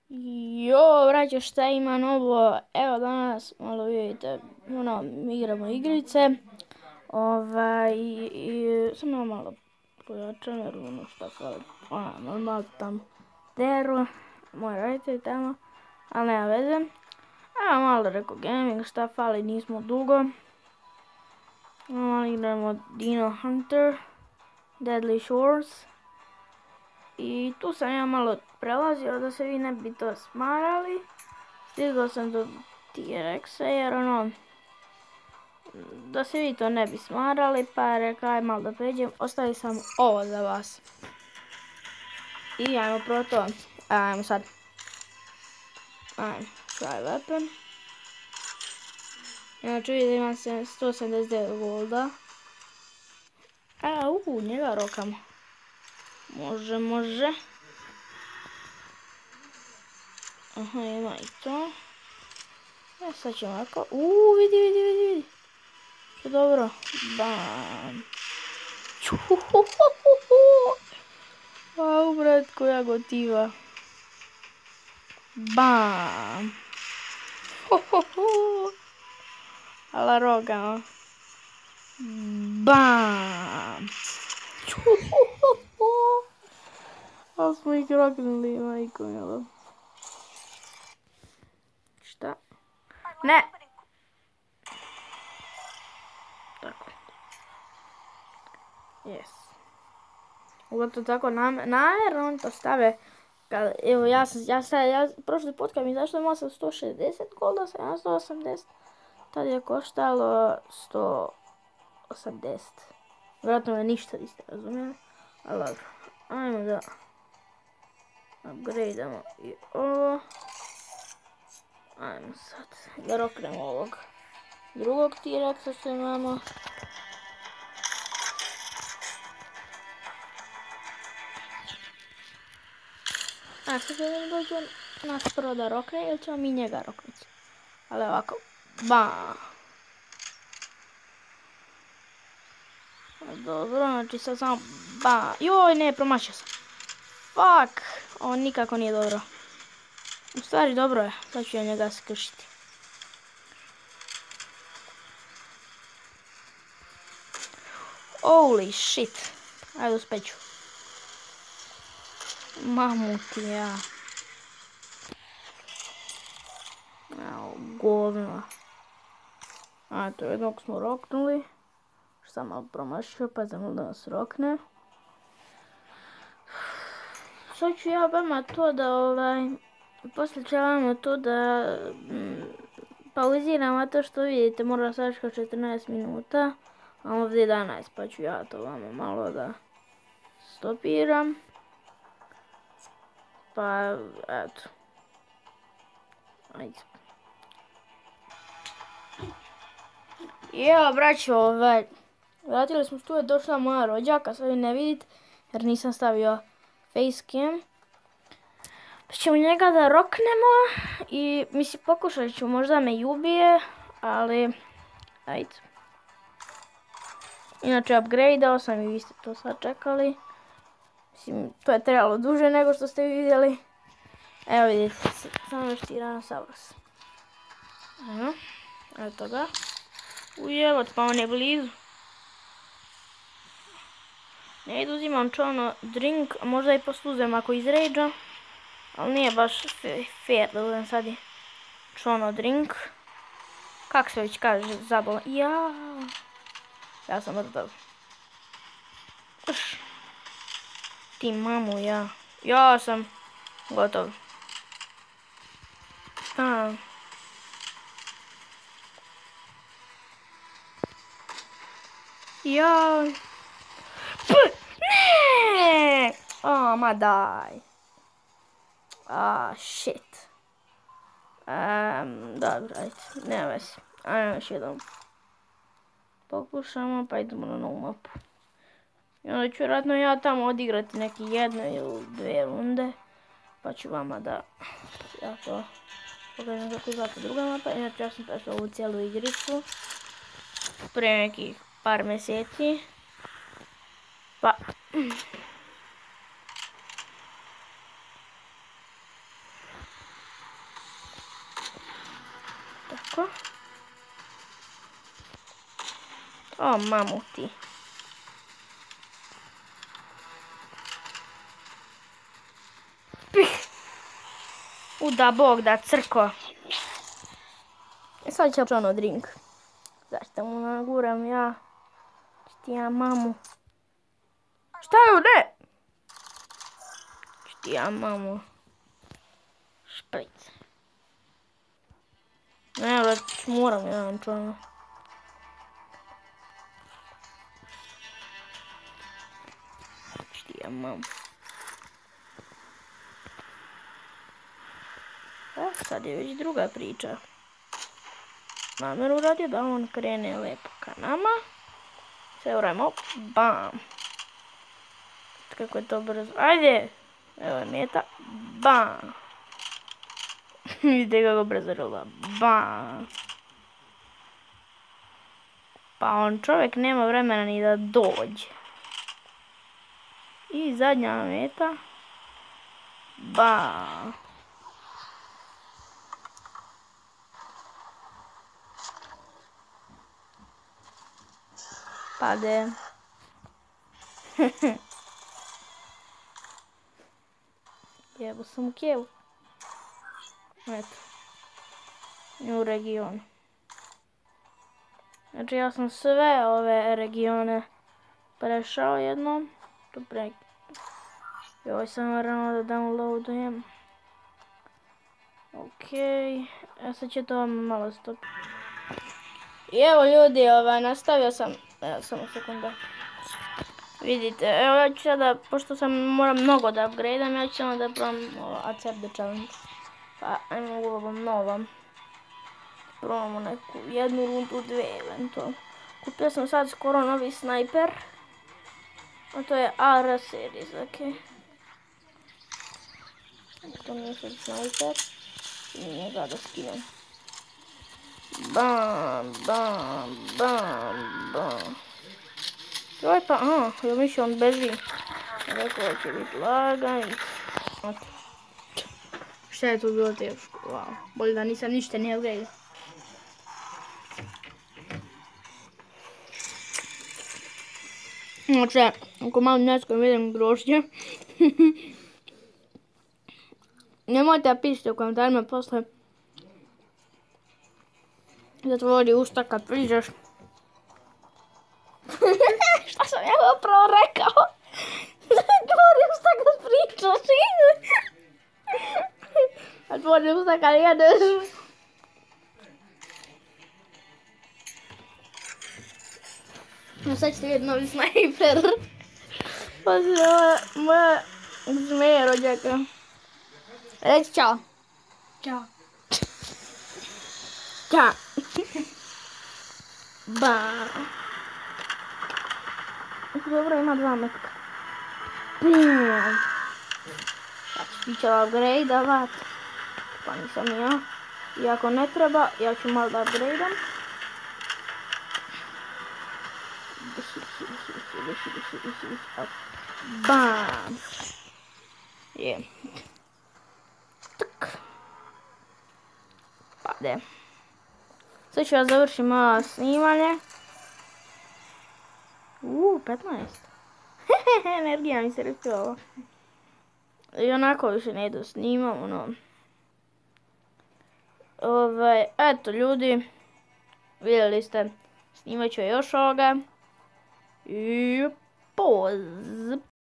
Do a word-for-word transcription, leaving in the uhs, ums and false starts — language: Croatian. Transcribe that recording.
Jo, braćo, šta ima novo? Evo danas, malo vidite, ono, igramo igrice. Ovaj, i, i samo malo pojačam, jer ono šta fali, ona, normalno tam deru, moj roditelj tamo, ali nema veze. Evo malo rekao gaming, šta fali, nismo dugo. Malo igramo Dino Hunter, Deadly Shores. I tu sam ja malo prelazio da se vi ne bi to smarali. Stigao sam do T-Rexa jer ono, da se vi to ne bi smarali, pa rekao aj malo da pređem, ostavio sam ovo za vas. I ajmo prvo to, ajmo sad, ajmo, try weapon. Znači vidim da imam sto sedamdeset devet golda. A, uhu, njega rokamo. Može, može. Aha, ima i to. E, sad ćemo ovako, uuu, vidi, vidi, vidi, vidi. To dobro, bam. Čuhuhuhuhu. Au, brat, koja gotiva. Bam. Hohoho. Ala roga. Bam. Čuhuhuhu. Ali smo ih rognuli, majko milo. Šta? Ne. Tako. Yes. Ugotovo tako namjerno oni to stave. Kad, evo ja sam, ja sam, ja prošli put kad mi zašto imao sam sto šezdeset golda, sam ja sto osamdeset. Tad je koštalo sto osamdeset. Vjerojatno me ništa niste razumijeli. Ali dobro, ajmo da upgradeamo i ovo. Ajmo sad da roknemo ovog drugog T-Rexa što imamo. A sad da dođe nas prvo da rokne ili ćemo mi njega roknuti. Ali ovako, bam. Dobro, znači sad samo bam. Joj, ne, promašio sam. Fuck, ovo nikako nije dobro. U stvari dobro je, sad ću ja njega skršiti. Holy shit. Ajde uspeću. Mamut ja. Evo, govno. A to jednog smo roknuli. Što sam malo promašio, pa znam da nas rokne. Sad ću ja vama to da ovaj... Poslije ću vama to da... Pauziram, a to što vidite mora sačka četrnaest minuta. A ovdje jedanaest, pa ću ja to vama malo da stopiram. Pa, eto. Ajde. Evo, braćo, ovaj, vratili smo tu, je došla moja rođaka, sad vi ne vidite, jer nisam stavio facecam. Pa ćemo njega da roknemo i, mislim, pokušat ću, možda me i ubije, ali, ajde. Inače, upgradeao sam i vi ste to sad čekali. Mislim, to je trebalo duže nego što ste vidjeli. Evo vidite, samo još Tiranosaurus. Evo, eto ga. Ujevot, pa on je blizu. Ne idu uzimam čovno drink, a možda i postuzem ako izređa. Ali nije baš fair da uzem sad i čovno drink. Kak se već kaže, zabolo. Ja, ja sam mrtav. Uš. Ti mamu, ja. Ja sam gotov. A. Ja. P, ne! O, ma daj. A, shit. Um, dobro, ajde, nema veze. Ajmo još jednom. Pokušamo, pa idemo na novu mapu. I onda ću vjerojatno ja tamo odigrati neki jedno ili dve runde. Pa ću vama da ja to pokažem kako izgleda druga mapa. Inače ja sam prešla ovu cijelu igricu prije nekih par mjeseci. Pa... Ovako. O, mamuti. Pih! Uda Bog da crko. E sad će ono drink. Zašto mu naguram ja? Štija mamu. Šta je ovdje? Štija mamu. Špric. Ne, već moram jedan čovjek. Štija mamu. E, sad je već druga priča. Namjeru uradio da on krene lepo ka nama. Sve urajmo. Bam. Kako je to brzo. Ajde. Evo je meta. Bam. Vidite kako brzo rola. Bam. Pa on čovjek nema vremena ni da dođe. I zadnja meta. Bam. Pade. Jebo sam u kevu. Eto. U regionu. Znači ja sam sve ove regione prešao jednom. Dobre. Joj sam moramo da downloadujem. Okej. Ja sad će to malo stopiti. I evo ljudi, ovaj, nastavio sam. Evo samo sekunda. Vidite, evo ja ću sada, pošto sam moram mnogo da upgradeam, ja ću samo da probam A C R The Challenge. Pa ajmo u ovom novom. Probamo neku jednu rundu, dve eventualno. Kupio sam sad skoro novi snajper. A to je A R series, okej. To nije sad snajper. I njega da skinem. Bam, bam, bam, bam. Joj pa, aha, ja mišljam on beži. Rekao će biti lagan. Šta je tu bilo teško? Wow. Bolje da nisam ništa nije upgradio. Znači, ako malo neskom vidim grožđe. Nemojte da pišite u komentarima posle. Zatvori usta kad priđeš. Šta sam ja zapravo rekao? Zatvori usta kad pričaš. Zatvori usta kad jedeš. No sad ćete vidjeti novi snajper. Pazi moja zmeja rođaka. Reći čao. Ćao. Ćao. Ba. Dobro, ima dva metka. Bam. Sad ću ti će upgradeavat. Pa nisam ja. Iako ne treba, ja ću malo da upgradeam. Bam. Je. Tak. Pade. Sad ću ja završim malo snimanje. Uuu, petnaest. Energija mi se ripila. I onako više ne idu snimam, ono. Ovaj, eto ljudi. Vidjeli ste, snimat ću još ovoga. I poz.